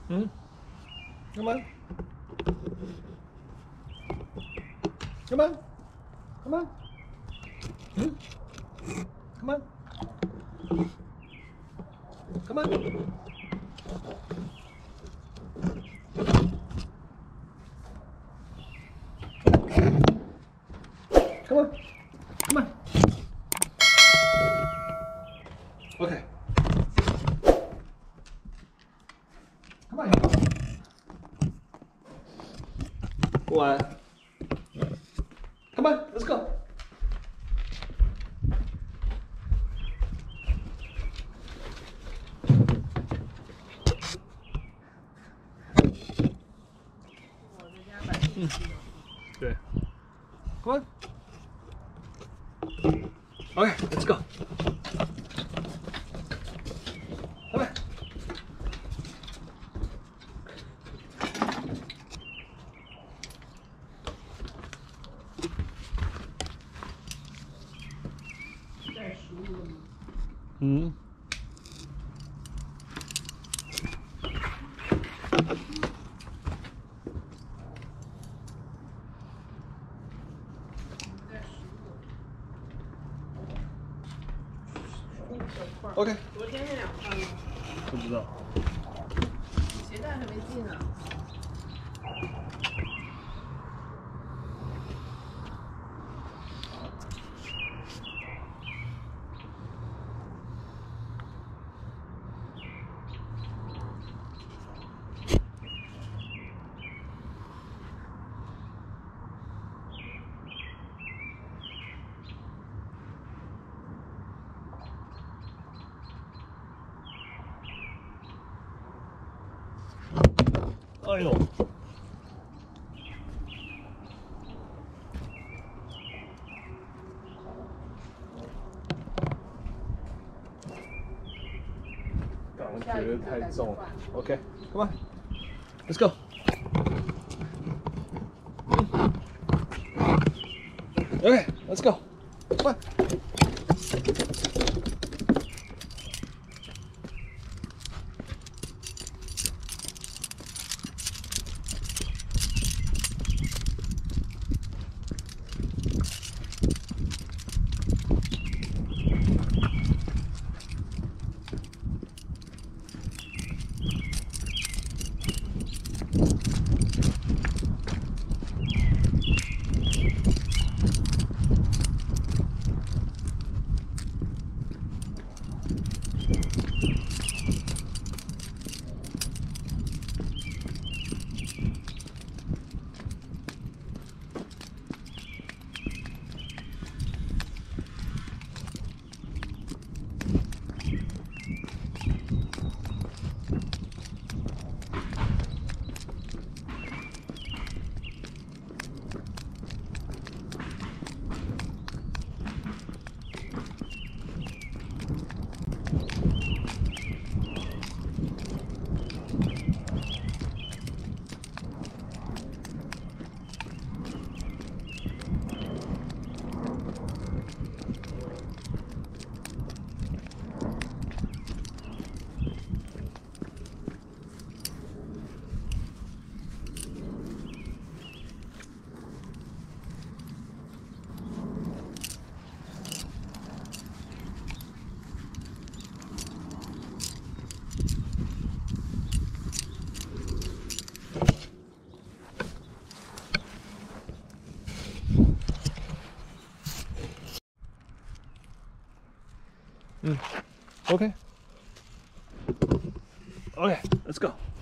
Hmm? Come on. Come on. Come on. Hmm? Come on. Come on. Come on. Come on. Okay. Come on. Go on. Come on, let's go. Good. Come on. Okay, let's go. Come on. Mm-hmm. OK。 昨天那两块吗？ 不知道。 鞋带还没进呢。 哎呦！我觉得太重了。OK， come on， let's go。OK， let's go。come on。OK， OK， let's go。